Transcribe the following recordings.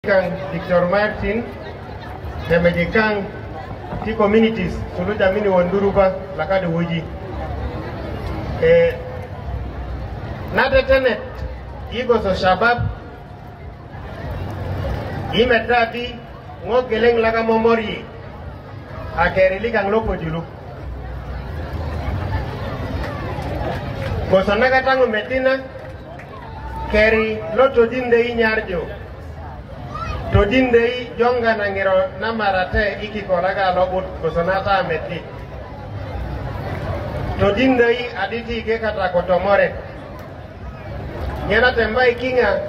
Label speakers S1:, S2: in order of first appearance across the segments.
S1: Kang Victor Martin Kang ti communities sulu jamini wanduruba lakade wuji nade tenet igo so shabab imedadi ngo geleng laga momori akeri likang lopo julu goso naga tango metina keri loto dinde inyarjo to dinde jonga nangiro namarate iki koraga lobut kosonata meti to dinde aditi ke kata kotomore nyana tembai kinga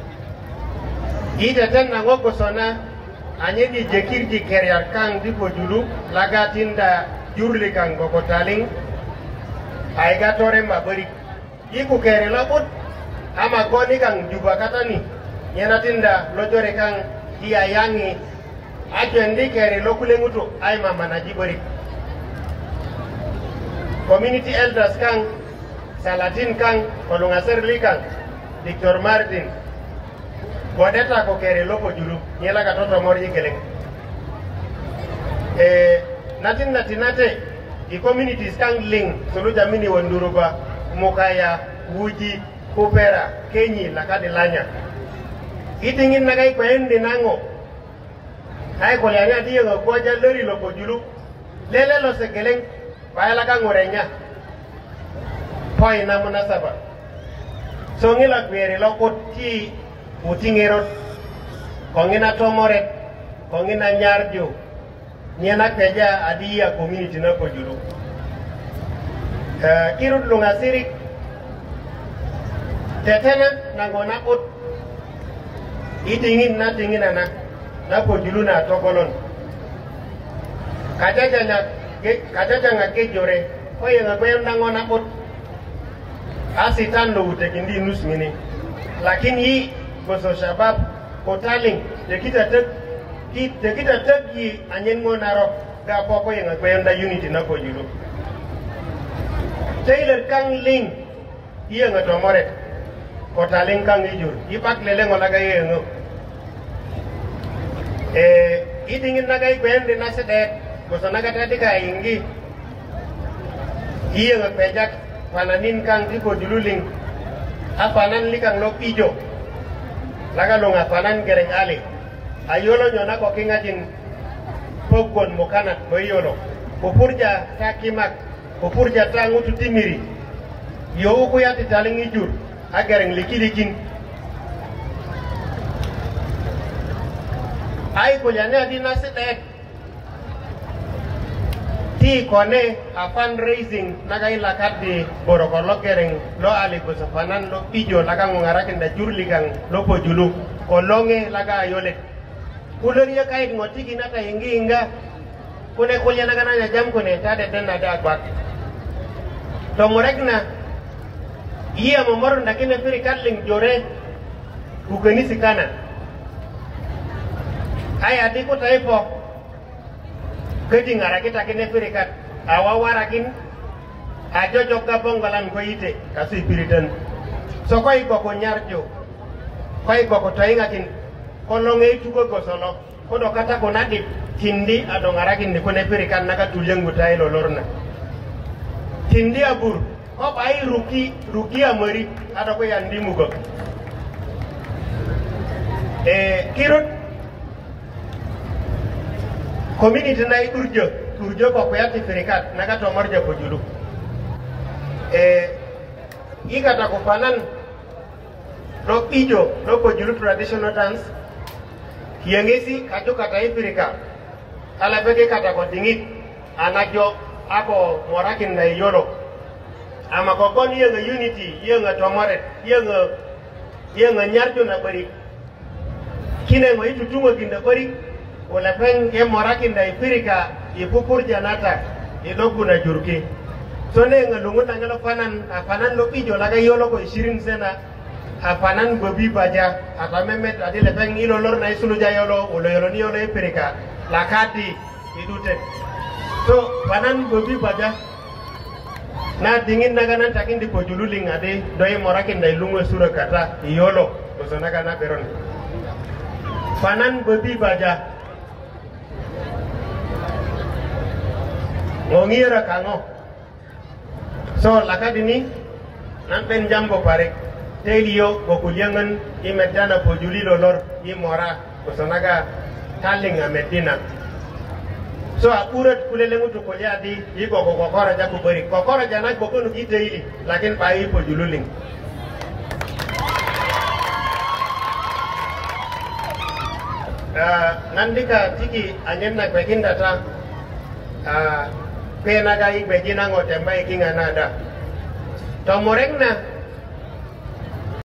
S1: ide tenna ngoko sona anyedi jekirji keryar kang dipo julu laga tinda jurli kang kokotaling aiga tore mabari iku kere lobut ama goni kang juba katani nyana tinda lojore kang dia yangi ajendi kere lokulengutu ay mama najibori community elders kang Salatin kang kolungaser likang Victor Martin bodeta ko kere lopo julu nyela ka toto mori geleng natinate di communities kang ling sulu jamini wanduruba mukaya wuji kupera kenyi lakade lanya itingin nagai kwende nango ay ko yanya diyo ngo koja lori lopo julu lele lo segeleng bayala ka ngorenya poi na munasaba so ngila kwere loko ti utingero kongina tomore kongina nyarjo nyena keja adia community na po julu kirut lunga sirik tetena nangona ut itingin na tingin anak na po julu na tokolon kajaja nga kejore oye nga kwen nangona ut asitan lo utekindi nus mini lakini yi goso shabab kotaling tekita tek yi anyen ngonaro ga popo yang kwen da unity na po julu Taylor kang ling iya nga tomore kotaling kang ijur ipak lele ngolaga yengo itingin nagai kwende na sedet goso naga tadi ka ingi iya nga pejak pananin kang tipo jululing apanan likang lo pijo laga lo ngapanan gereng ali ayolo nyona ko kingatin pogon mokanat boyolo popurja takimak popurja tangutu timiri yo ko yati taling ijur agareng likilikin ay ko yana di nasedet ti kone a fundraising naga ila kaddi borokolo gereng lo ali ko safanan lo pijo laga ngaraken da jurli kang lo po julu ko longe laga yole kulori ya kay ngoti kinata hingi inga kune kulya naga na jam kune tade den ada agbak to moregna iya momor ndakine firi kadling jore kugeni sikana ay adi ko taipo kedi ngara kita kene firikat awa warakin ajo jokka bonggalan ko yite kasu piritan so koy ko nyarjo koy ko toingakin kolonge tugo gosolo ko do kata ko nadi tindi ado ngarakin ni ko ne firikat naga tulyengu taylo lorna tindi abur ko bai ruki amari ado ko yandimu go kirut community na urjo ko yati firikat naga to marja ko julu igata ko fanan do pijo do ko julu traditional dance kiyengesi kajo kata ifirika ala bege kata ko dingit anajo ako morakin na yolo ama ko kon yenga unity yenga tomare yenga nyarjo na bari kine ngo itu tungo kinda bari wala pen e morakin da ifirika ipupur janata idogu na jurki so ne ngalungu tangalo fanan lo pijo laga yolo ko 20 sena afanan gobi baja ata memet adile pen ilo lor na isulu jayolo wala yolo ni yolo ifirika lakati idute so fanan gobi baja na dingin naga nan takin di ko jululing ade doy morakin da lungu sura kata yolo ko so naga na beron Fanan bebi baja. Ngongira kango. So lakadini nampen jambo parek. Telio gokuliangan imedana pojuli lolor imora kosonaga taling amedina. So akurat kulelengu tu kuliadi iko kokora jaku beri. Kokora janak bokonu kita ili, lakin pai pojululing. Nandika tiki anyen na bekin data penaga ik begina ngotemba ikinga nada. Tomoreng na